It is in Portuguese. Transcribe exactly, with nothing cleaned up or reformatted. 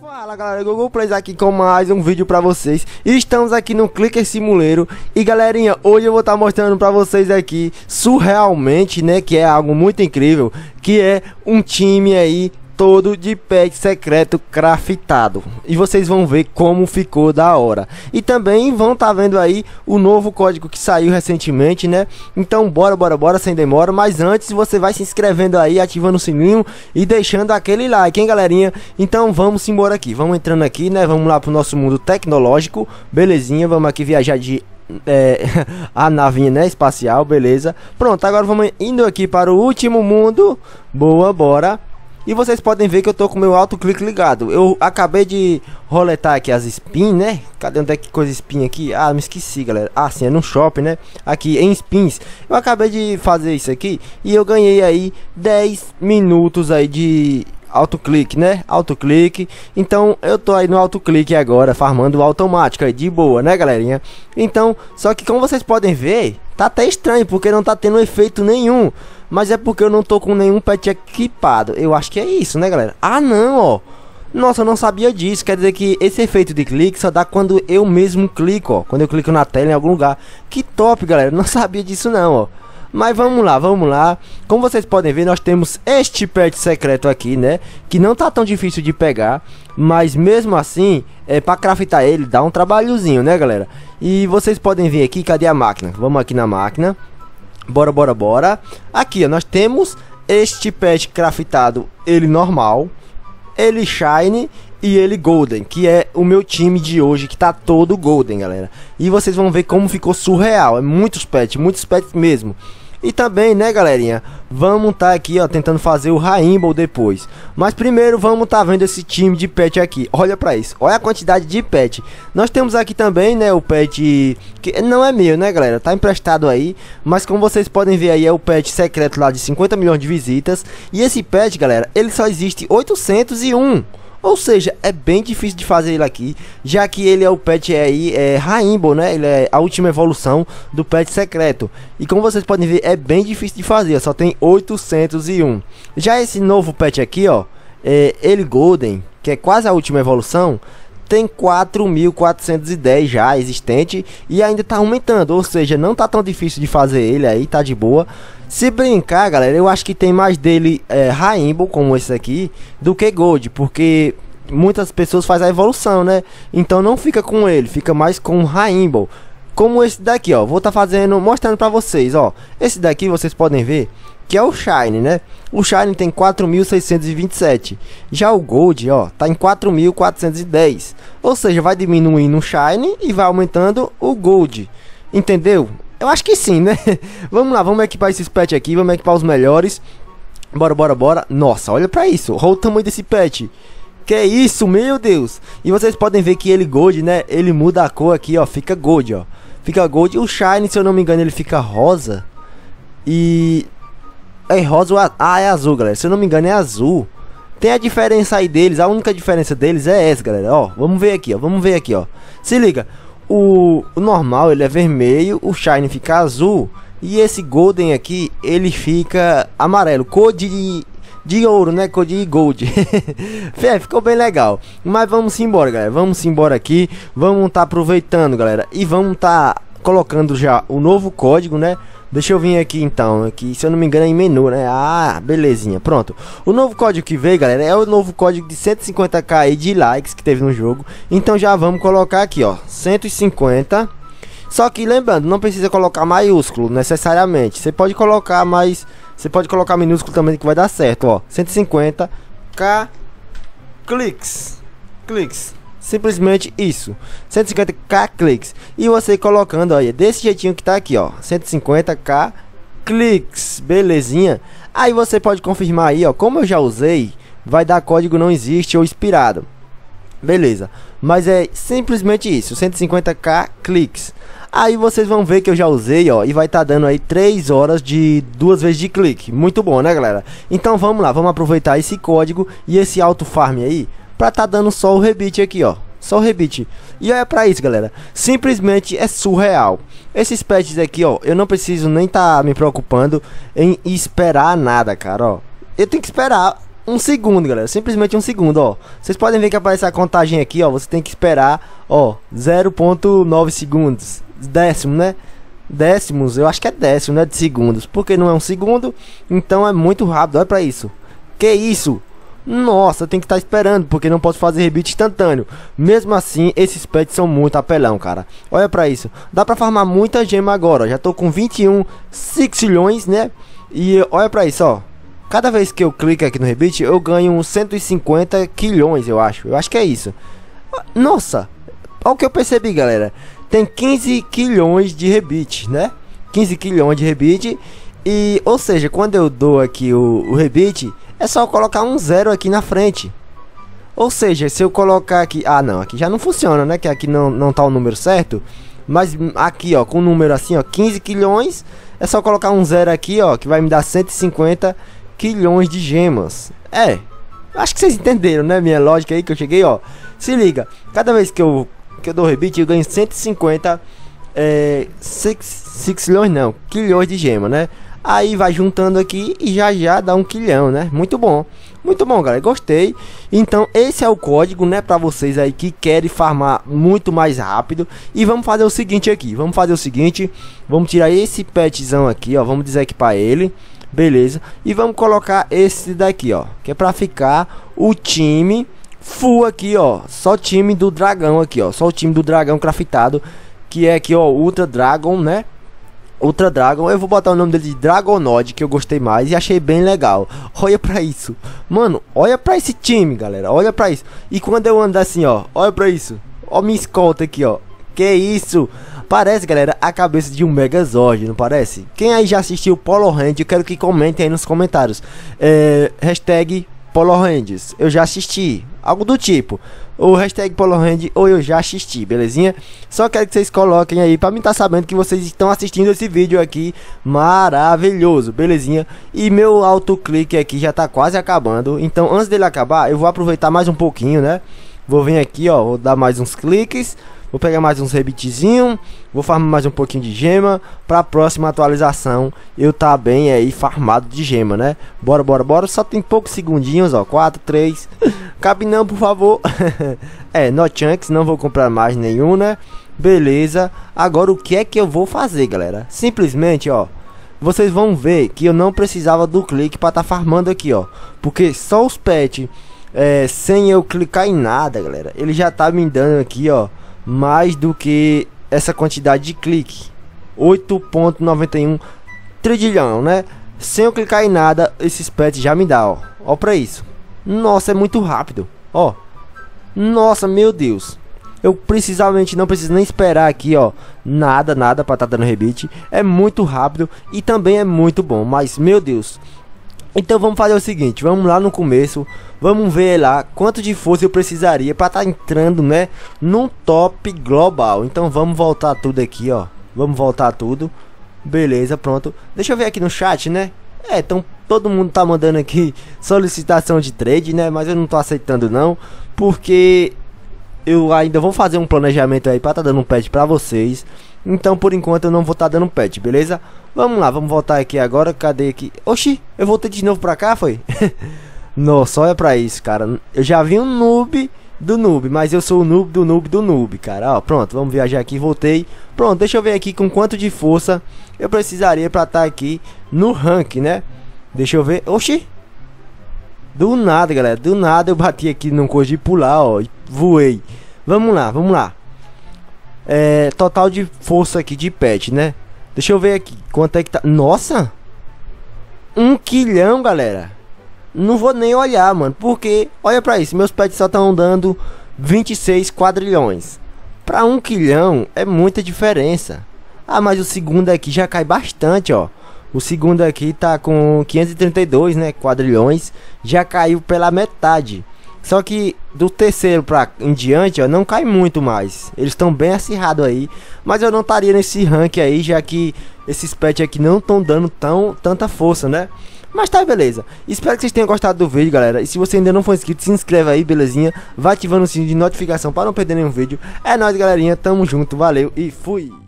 Fala galera, Google Plays aqui com mais um vídeo pra vocês. Estamos aqui no Clicker Simulator. E galerinha, hoje eu vou estar mostrando pra vocês aqui, surrealmente, né, que é algo muito incrível, que é um time aí todo de pet secreto craftado. E vocês vão ver como ficou da hora. E também vão estar vendo aí o novo código que saiu recentemente, né? Então bora, bora, bora, sem demora. Mas antes você vai se inscrevendo aí, ativando o sininho e deixando aquele like, hein galerinha? Então vamos embora aqui, vamos entrando aqui, né? Vamos lá pro nosso mundo tecnológico. Belezinha, vamos aqui viajar de... É, a navinha, né, espacial, beleza. Pronto, agora vamos indo aqui para o último mundo. Boa, bora. E vocês podem ver que eu tô com o meu autoclick ligado. Eu acabei de roletar aqui as spins, né? Cadê onde é que coisa spin aqui? Ah, me esqueci, galera. Ah, sim, é no shopping, né? Aqui em spins. Eu acabei de fazer isso aqui e eu ganhei aí dez minutos aí de autoclick, né? Autoclick. Então eu tô aí no autoclick agora, farmando automático aí, de boa, né, galerinha? Então, só que como vocês podem ver, tá até estranho, porque não tá tendo efeito nenhum. Mas é porque eu não tô com nenhum pet equipado. Eu acho que é isso, né, galera? Ah, não, ó. Nossa, eu não sabia disso. Quer dizer que esse efeito de clique só dá quando eu mesmo clico, ó. Quando eu clico na tela em algum lugar. Que top, galera. Eu não sabia disso não, ó. Mas vamos lá, vamos lá. Como vocês podem ver, nós temos este pet secreto aqui, né? Que não tá tão difícil de pegar. Mas mesmo assim, é, pra craftar ele dá um trabalhozinho, né, galera? E vocês podem ver aqui, cadê a máquina? Vamos aqui na máquina. Bora, bora, bora. Aqui, ó, nós temos este pet craftado, ele normal, ele shine e ele golden, que é o meu time de hoje, que tá todo golden, galera. E vocês vão ver como ficou surreal, é muitos pets, muitos pets mesmo. E também, né, galerinha, vamos tá aqui, ó, tentando fazer o Rainbow depois. Mas primeiro vamos tá vendo esse time de pet aqui. Olha pra isso, olha a quantidade de pet. Nós temos aqui também, né, o pet que não é meu, né, galera, tá emprestado aí. Mas como vocês podem ver aí, é o pet secreto lá de cinquenta milhões de visitas. E esse pet, galera, ele só existe oitocentos e um. Ou seja, é bem difícil de fazer ele aqui, já que ele é o pet aí, é Rainbow, né? Ele é a última evolução do pet secreto. E como vocês podem ver, é bem difícil de fazer, só tem oitocentos e um. Já esse novo pet aqui, ó, é ele Golden, que é quase a última evolução, tem quatro mil quatrocentos e dez já existente e ainda tá aumentando, ou seja, não tá tão difícil de fazer ele aí, tá de boa. Se brincar, galera, eu acho que tem mais dele é, Rainbow, como esse aqui, do que Gold, porque muitas pessoas fazem a evolução, né? Então não fica com ele, fica mais com Rainbow. Como esse daqui, ó, vou tá fazendo, mostrando pra vocês, ó. Esse daqui vocês podem ver que é o Shine, né? O Shine tem quatro mil seiscentos e vinte e sete. Já o Gold, ó, tá em quatro mil quatrocentos e dez. Ou seja, vai diminuindo o Shine e vai aumentando o Gold. Entendeu? Eu acho que sim, né? Vamos lá, vamos equipar esses pets aqui, vamos equipar os melhores. Bora, bora, bora. Nossa, olha pra isso, olha o tamanho desse pet. Que é isso, meu Deus. E vocês podem ver que ele Gold, né? Ele muda a cor aqui, ó, fica Gold, ó. Fica Gold. O Shine, se eu não me engano, ele fica rosa. E... é rosa ou... ah, é azul, galera. Se eu não me engano, é azul. Tem a diferença aí deles. A única diferença deles é essa, galera. Ó, vamos ver aqui, ó. Vamos ver aqui, ó. Se liga. O, o normal, ele é vermelho. O Shine fica azul. E esse Golden aqui, ele fica amarelo. Cor de... de ouro, né? Cor de Gold. Fé, ficou bem legal. Mas vamos embora, galera. Vamos embora aqui. Vamos tá aproveitando, galera. E vamos tá colocando já o novo código, né? Deixa eu vir aqui então, aqui, se eu não me engano é em menu, né? Ah, belezinha, pronto. O novo código que veio, galera, é o novo código de cento e cinquenta k aí de likes que teve no jogo. Então já vamos colocar aqui, ó, cento e cinquenta. Só que lembrando, não precisa colocar maiúsculo necessariamente. Você pode colocar mais, você pode colocar minúsculo também que vai dar certo, ó. cento e cinquenta k cliques. Cliques. Simplesmente isso, cento e cinquenta k cliques. E você colocando, olha, desse jeitinho que tá aqui, ó, cento e cinquenta k cliques, belezinha. Aí você pode confirmar aí, ó, como eu já usei, vai dar código não existe ou expirado. Beleza, mas é simplesmente isso, cento e cinquenta k cliques. Aí vocês vão ver que eu já usei, ó, e vai estar tá dando aí três horas de duas vezes de clique. Muito bom, né, galera? Então vamos lá, vamos aproveitar esse código e esse auto farm aí pra tá dando só o rebite aqui, ó. Só o rebite. E olha pra isso, galera. Simplesmente é surreal. Esses pets aqui, ó, eu não preciso nem tá me preocupando em esperar nada, cara, ó. Eu tenho que esperar um segundo, galera, simplesmente um segundo, ó. Vocês podem ver que aparece a contagem aqui, ó. Você tem que esperar, ó, zero ponto nove segundos, décimo, né? Décimos, eu acho que é décimo, né, de segundos, porque não é um segundo, então é muito rápido. Olha pra isso. Que isso? Nossa, tem que estar esperando, porque não posso fazer rebite instantâneo. Mesmo assim, esses pets são muito apelão, cara. Olha pra isso. Dá pra farmar muita gema agora, ó. Já tô com vinte e um sexilhões, né? E olha pra isso, ó. Cada vez que eu clico aqui no rebite, eu ganho uns cento e cinquenta quilhões, eu acho. Eu acho que é isso. Nossa, olha o que eu percebi, galera. Tem quinze quilhões de rebite, né? quinze quilhões de rebite. E, ou seja, quando eu dou aqui o, o rebite, é só colocar um zero aqui na frente. Ou seja, se eu colocar aqui... Ah, não, aqui já não funciona, né? Que aqui não, não tá o número certo. Mas aqui, ó, com o número assim, ó, quinze quilhões, é só colocar um zero aqui, ó, que vai me dar cento e cinquenta quilhões de gemas. É, acho que vocês entenderam, né, minha lógica aí que eu cheguei, ó. Se liga, cada vez que eu, que eu dou rebite, eu ganho cento e cinquenta é, quilhões não, quilhões de gema, né? Aí vai juntando aqui e já já dá um quilhão, né? Muito bom, muito bom, galera, gostei. Então esse é o código, né, pra vocês aí que querem farmar muito mais rápido. E vamos fazer o seguinte aqui, vamos fazer o seguinte. Vamos tirar esse petzão aqui, ó, vamos desequipar ele. Beleza, e vamos colocar esse daqui, ó, que é pra ficar o time full aqui, ó. Só o time do dragão aqui, ó. Só o time do dragão craftado, que é aqui, ó, Ultra Dragon, né? Ultra Dragon, eu vou botar o nome dele de Dragonod, que eu gostei mais e achei bem legal. Olha pra isso, mano, olha pra esse time, galera, olha pra isso. E quando eu ando assim, ó, olha pra isso. Ó, minha escolta aqui, ó. Que isso? Parece, galera, a cabeça de um Megazord, não parece? Quem aí já assistiu Polo Hand, eu quero que comentem aí nos comentários. É, hashtag Polo Hands, eu já assisti, algo do tipo. Ou hashtag Polo Hand, ou eu já assisti, belezinha? Só quero que vocês coloquem aí pra mim estar sabendo que vocês estão assistindo esse vídeo aqui maravilhoso, belezinha? E meu autoclique aqui já tá quase acabando. Então antes dele acabar, eu vou aproveitar mais um pouquinho, né? Vou vir aqui, ó, vou dar mais uns cliques. Vou pegar mais uns rebitezinhos, vou farmar mais um pouquinho de gema, para a próxima atualização eu tá bem aí farmado de gema, né? Bora, bora, bora, só tem poucos segundinhos, ó, quatro, três, cabe não, por favor. É, no chunks, não vou comprar mais nenhum, né? Beleza, agora o que é que eu vou fazer, galera? Simplesmente, ó, vocês vão ver que eu não precisava do clique para tá farmando aqui, ó, porque só os pets, é, sem eu clicar em nada, galera, ele já tá me dando aqui, ó, mais do que essa quantidade de clique, oito ponto noventa e um trilhão, né? Sem eu clicar em nada, esses pets já me dá, ó. Ó pra isso. Nossa, é muito rápido, ó. Nossa, meu Deus. Eu precisamente não preciso nem esperar aqui, ó. Nada, nada pra tá dando rebite. É muito rápido e também é muito bom, mas meu Deus. Então vamos fazer o seguinte, vamos lá no começo, vamos ver lá quanto de força eu precisaria para estar tá entrando, né, num top global. Então vamos voltar tudo aqui, ó, vamos voltar tudo, beleza, pronto. Deixa eu ver aqui no chat, né, é, então todo mundo tá mandando aqui solicitação de trade, né, mas eu não tô aceitando não, porque eu ainda vou fazer um planejamento aí para tá dando um pet para vocês. Então por enquanto eu não vou estar tá dando pet, beleza? Vamos lá, vamos voltar aqui agora. Cadê aqui? Oxi, eu voltei de novo pra cá, foi? Nossa, olha pra isso, cara. Eu já vi um noob do noob, mas eu sou o noob do noob do noob, cara. Ó, pronto, vamos viajar aqui, voltei. Pronto, deixa eu ver aqui com quanto de força eu precisaria pra estar tá aqui no rank, né? Deixa eu ver. Oxi, do nada, galera, do nada eu bati aqui num coisa de pular, ó, e voei. Vamos lá, vamos lá. É, total de força aqui de pet, né? Deixa eu ver aqui quanto é que tá. Nossa, um quilhão, galera. Não vou nem olhar, mano, porque olha pra isso, meus pets só estão dando vinte e seis quadrilhões. Pra um quilhão é muita diferença. Ah, mas o segundo aqui já cai bastante, ó. O segundo aqui tá com quinhentos e trinta e dois, né, quadrilhões. Já caiu pela metade. Só que do terceiro pra em diante, ó, não cai muito mais. Eles estão bem acirrados aí. Mas eu não estaria nesse rank aí, já que esses pets aqui não estão dando tão, tanta força, né? Mas tá, beleza. Espero que vocês tenham gostado do vídeo, galera. E se você ainda não for inscrito, se inscreva aí, belezinha. Vai ativando o sininho de notificação para não perder nenhum vídeo. É nóis, galerinha. Tamo junto, valeu e fui.